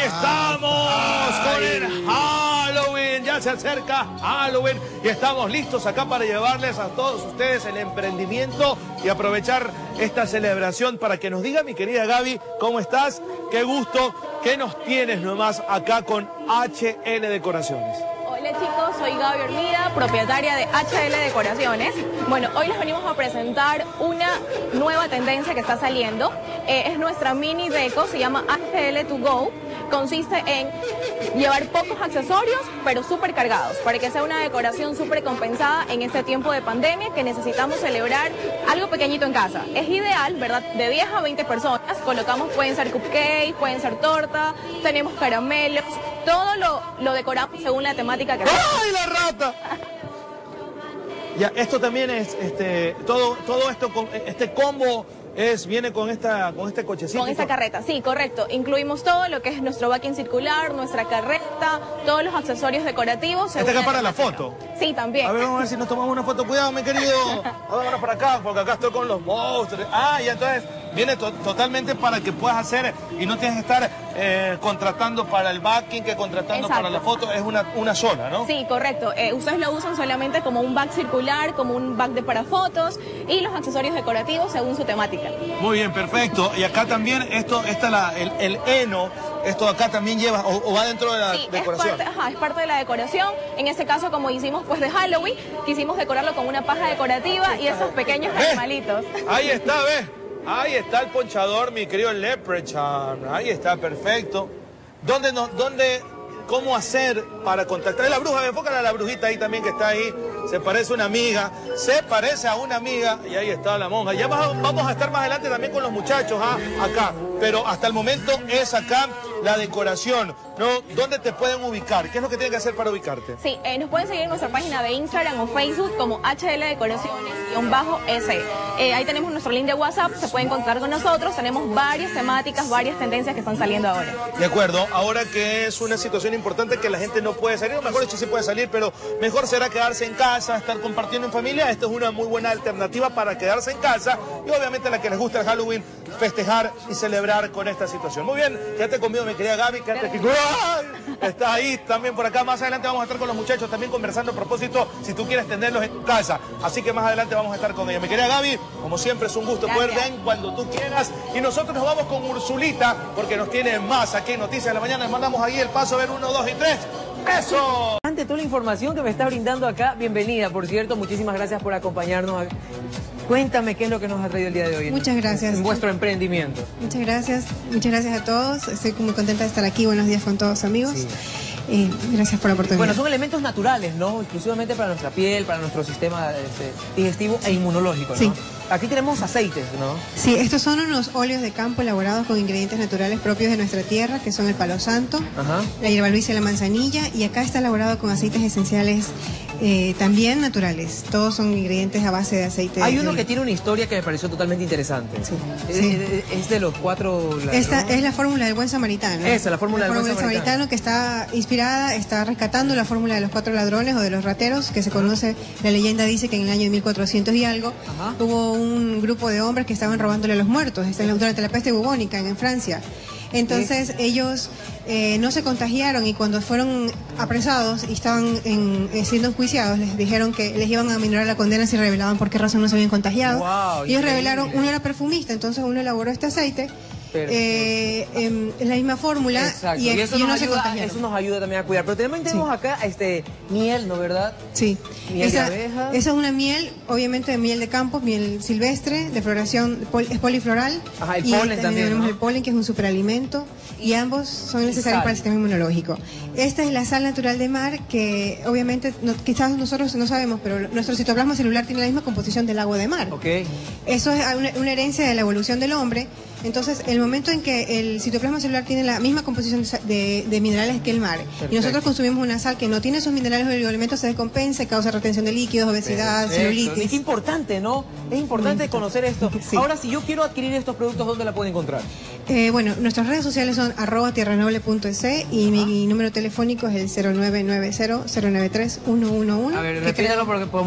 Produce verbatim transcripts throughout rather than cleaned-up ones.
estamos con el Halloween. Ya se acerca Halloween y estamos listos acá para llevarles a todos ustedes el emprendimiento y aprovechar esta celebración para que nos diga, mi querida Gaby, ¿cómo estás? Qué gusto que nos tienes nomás acá con H L Decoraciones. Hola chicos, soy Gaby Ormida, propietaria de H L Decoraciones. Bueno, hoy les venimos a presentar una nueva tendencia que está saliendo. Eh, es nuestra mini deco, se llama H L to go. Consiste en llevar pocos accesorios, pero súper cargados, para que sea una decoración súper compensada en este tiempo de pandemia que necesitamos celebrar algo pequeñito en casa. Es ideal, ¿verdad? De diez a veinte personas. Colocamos, pueden ser cupcakes, pueden ser torta, tenemos caramelos. Todo lo, lo decoramos según la temática que sea. ¡Ay, la rata! Ya, esto también es, este, todo, todo esto, con este combo es, viene con esta, con este cochecito. Con esta carreta, sí, correcto. Incluimos todo lo que es nuestro backing circular, nuestra carreta, todos los accesorios decorativos. ¿Este acá para la foto? Sí, también. A ver, vamos a ver si nos tomamos una foto. Cuidado, mi querido. Vámonos para acá, porque acá estoy con los monstruos. Ah, y entonces viene to totalmente para que puedas hacer y no tienes que estar eh, contratando para el backing, que contratando Exacto. para la foto. Es una, una sola, ¿no? Sí, correcto. Eh, ustedes lo usan solamente como un back circular, como un back de para fotos y los accesorios decorativos según su temática. Muy bien, perfecto. Y acá también, esto, esta la, el, el heno, esto acá también lleva, o, o va dentro de la sí, decoración. Es parte, ajá, es parte de la decoración. En este caso, como hicimos pues de Halloween, quisimos decorarlo con una paja decorativa y esos pequeños ¿Ves? animalitos. Ahí está, ¿ves? Ahí está el ponchador, mi querido Leprechaun. Ahí está, perfecto. ¿Dónde, no, dónde, cómo hacer para contactar? La bruja, enfócala a la brujita ahí también que está ahí. Se parece a una amiga, se parece a una amiga y ahí está la monja. Ya vamos a estar más adelante también con los muchachos, ¿ah? Acá. Pero hasta el momento es acá la decoración, ¿no? ¿Dónde te pueden ubicar? ¿Qué es lo que tienen que hacer para ubicarte? Sí, eh, nos pueden seguir en nuestra página de Instagram o Facebook como H L Decoraciones-S. Eh, ahí tenemos nuestro link de WhatsApp, se pueden contar con nosotros. Tenemos varias temáticas, varias tendencias que están saliendo ahora. De acuerdo, ahora que es una situación importante que la gente no puede salir, o mejor dicho sí puede salir, pero mejor será quedarse en casa, estar compartiendo en familia. Esto es una muy buena alternativa para quedarse en casa y obviamente a la que les gusta el Halloween, festejar y celebrar con esta situación. Muy bien, quédate conmigo, mi querida Gaby, quédate aquí. ¡Ay! Está ahí también por acá. Más adelante vamos a estar con los muchachos también conversando a propósito si tú quieres tenerlos en tu casa. Así que más adelante vamos a estar con ella. Mi querida Gaby, como siempre es un gusto Gracias. poder ven cuando tú quieras. Y nosotros nos vamos con Ursulita porque nos tiene más aquí en Noticias de la Mañana. Les mandamos ahí el paso a ver uno, dos y tres. ¡Eso! Ante toda la información que me está brindando acá, bienvenida, por cierto, muchísimas gracias por acompañarnos. Cuéntame qué es lo que nos ha traído el día de hoy. Muchas en, gracias. En vuestro emprendimiento. Muchas gracias, muchas gracias a todos. Estoy muy contenta de estar aquí. Buenos días con todos, amigos. Sí. Eh, gracias por la oportunidad. Bueno, son elementos naturales, ¿no? Exclusivamente para nuestra piel, para nuestro sistema este, digestivo e inmunológico, ¿no? Sí. Aquí tenemos aceites, ¿no? Sí, estos son unos óleos de campo elaborados con ingredientes naturales propios de nuestra tierra, que son el palo santo, Ajá. la hierba luisa y la manzanilla, y acá está elaborado con aceites esenciales eh, también naturales. Todos son ingredientes a base de aceite. Hay de uno de... que tiene una historia que me pareció totalmente interesante. Sí. Es, sí. es, es de los cuatro... Esta es la fórmula del buen samaritano. Esa, la fórmula la del buen samaritano. samaritano que está inspirada, está rescatando la fórmula de los cuatro ladrones o de los rateros, que se conoce, la leyenda dice que en el año mil cuatrocientos y algo, Ajá. hubo un grupo de hombres que estaban robándole a los muertos durante la peste bubónica en, en Francia. Entonces ¿Sí? ellos eh, no se contagiaron y cuando fueron apresados y estaban en, eh, siendo enjuiciados, les dijeron que les iban a minorar la condena si revelaban por qué razón no se habían contagiado. Wow, ellos revelaron, uno era perfumista, entonces uno elaboró este aceite. Eh, eh, es la misma fórmula y, y, eso, y nos no ayuda, se eso nos ayuda también a cuidar. Pero también tenemos sí. acá este miel, ¿no verdad? Sí. Miel esa, de abeja. Esa es una miel, obviamente de miel de campo, miel silvestre, de floración, pol, es polifloral. Ajá, el y polen también. también, tenemos ¿no? el polen, que es un superalimento, y ambos son necesarios para el sistema inmunológico. Esta es la sal natural de mar, que obviamente no, quizás nosotros no sabemos, pero nuestro citoplasma celular tiene la misma composición del agua de mar. Okay. Eso es una, una herencia de la evolución del hombre. Entonces, el momento en que el citoplasma celular tiene la misma composición de, de minerales que el mar, Perfecto. y nosotros consumimos una sal que no tiene esos minerales o oligoelementos, se descompensa, causa retención de líquidos, obesidad, Perfecto. celulitis. Es importante, ¿no? Es importante conocer esto. Sí. Ahora, si yo quiero adquirir estos productos, ¿dónde la puedo encontrar? Eh, bueno, nuestras redes sociales son arroba tierranoble punto es y mi, mi número telefónico es el cero nueve nueve cero, cero nueve tres, uno uno uno. A ver, repítalo porque podemos...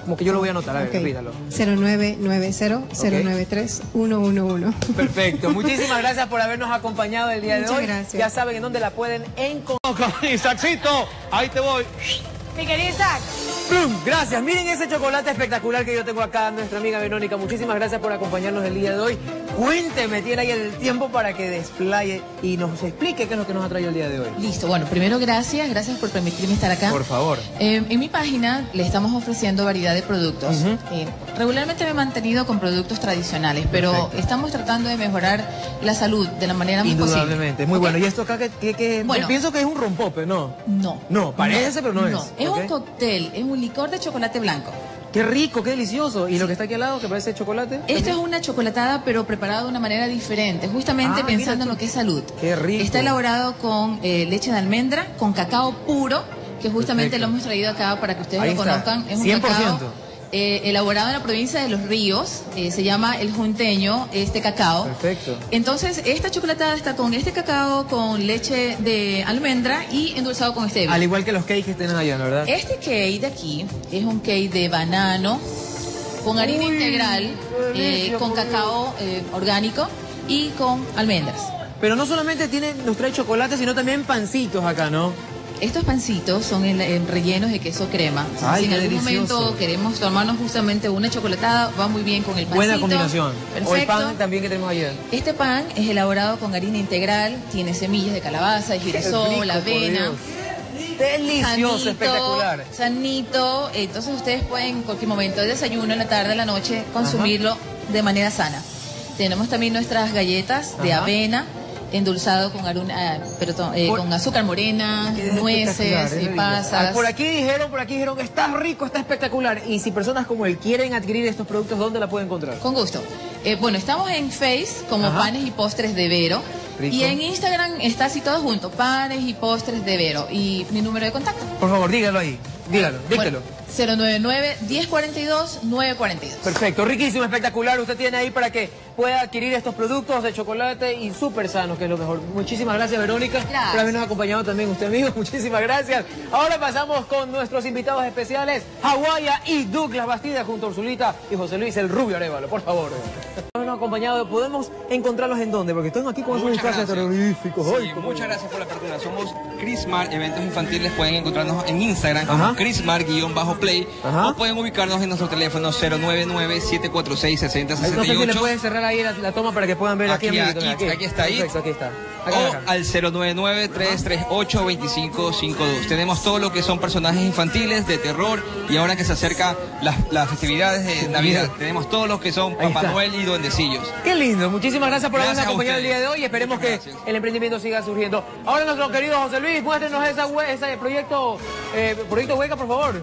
como que yo lo voy a anotar, a ver, Okay. repítalo. cero nueve nueve cero, cero nueve tres, uno uno uno. Perfecto, muchísimas gracias por habernos acompañado el día de Muchas hoy. gracias. Ya saben en dónde la pueden encontrar. Isaacito, ahí te voy. Mi querido Isaac. ¡Plum! Gracias. Miren ese chocolate espectacular que yo tengo acá, nuestra amiga Verónica. Muchísimas gracias por acompañarnos el día de hoy. Cuénteme, tiene ahí el tiempo para que desplaye y nos explique qué es lo que nos ha traído el día de hoy. Listo, bueno, primero gracias, gracias por permitirme estar acá. Por favor. Eh, en mi página le estamos ofreciendo variedad de productos. Ujú. Eh, regularmente me he mantenido con productos tradicionales, pero Perfecto. estamos tratando de mejorar la salud de la manera más posible. Indudablemente, muy ¿Ok? bueno. ¿Y esto acá que, que, que- Bueno. yo pienso que es un rompope, ¿no? No. No, parece, pero no es. No, es ¿Ok? un cóctel, es un licor de chocolate blanco. Qué rico, qué delicioso. ¿Y lo que está aquí al lado, que parece chocolate? Esto es una chocolatada, pero preparada de una manera diferente, justamente Ah, pensando mira en tú. lo que es salud. Qué rico. Está elaborado con eh, leche de almendra, con cacao puro, que justamente Perfecto. lo hemos traído acá para que ustedes Ahí lo está, conozcan. Es un cien por ciento. cacao eh, elaborado en la provincia de Los Ríos, eh, se llama el junteño, este cacao. Perfecto. Entonces, esta chocolatada está con este cacao, con leche de almendra y endulzado con stevia. Al igual que los cakes que tienen allá, ¿no? ¿Verdad? Este cake de aquí es un cake de banano con harina Uy, integral, qué eh, delicia, con por Dios. cacao eh, orgánico y con almendras. Pero no solamente tiene, nos trae chocolate, sino también pancitos acá, ¿no? Estos pancitos son en- en rellenos de queso crema. O sea, Ay, si en qué algún delicioso. momento queremos tomarnos justamente una chocolatada, va muy bien con el pancito. Buena combinación. O el Perfecto. pan también que tenemos ayer. Este pan es elaborado con harina integral, tiene semillas de calabaza, de girasol, Qué rico, avena. por Dios. Delicioso, Sanito, espectacular. sanito, entonces ustedes pueden en cualquier momento de desayuno, en la tarde, en la noche, consumirlo de manera sana. Tenemos también nuestras galletas de Ajá. avena, endulzado con, aruna, eh, perdón, eh, Por- con azúcar morena, Qué nueces espectacular, es y rico. pasas. Ah, por aquí dijeron, por aquí dijeron, está rico, está espectacular. Y si personas como él quieren adquirir estos productos, ¿dónde la pueden encontrar? Con gusto. Eh, bueno, estamos en Face como Ajá. Panes y Postres de Vero. Rico. Y en Instagram está así todo junto, Panes y Postres de Vero. Y mi número de contacto. Por favor, dígalo ahí. Dígalo, dígalo. Bueno, cero nueve nueve, uno cero cuatro dos, nueve cuatro dos. Perfecto, riquísimo, espectacular. Usted tiene ahí para que pueda adquirir estos productos de chocolate y súper sanos, que es lo mejor. Muchísimas gracias, Verónica, Gracias. por habernos acompañado también usted, amigo. Muchísimas gracias. Ahora pasamos con nuestros invitados especiales, Hawaya y Douglas Bastida, junto a Ursulita y José Luis, el rubio Arévalo, por favor. Nos acompañado, ¿podemos encontrarlos en dónde? Porque están aquí con esos Muchas disfraces gracias. terroríficos. Sí, Ay, cómo- muchas gracias por la apertura. Somos Crismar Eventos Infantiles. Pueden encontrarnos en Instagram como Ajá. Crismar-play Ajá. o pueden ubicarnos en nuestro teléfono cero nueve nueve, siete cuatro seis, seis cero Ay, seis No sé si le ocho pueden cerrar ahí la, la toma para que puedan ver aquí. Aquí, amiguitos, aquí, aquí está ahí. Perfecto, aquí está. Acá, o acá. al cero nueve nueve, tres tres ocho, dos cinco cinco dos. Tenemos todo lo que son personajes infantiles de terror y ahora que se acercan las, las festividades de Navidad, tenemos todo lo que son Ahí Papá está. Noel y duendecillos. Qué lindo, muchísimas gracias por habernos Gracias a acompañado el día ustedes. de hoy y esperemos Muchas que gracias. el emprendimiento siga surgiendo. Ahora nuestro querido José Luis, muéstrenos esa, hue- ese proyecto, eh, proyecto Hueca, por favor.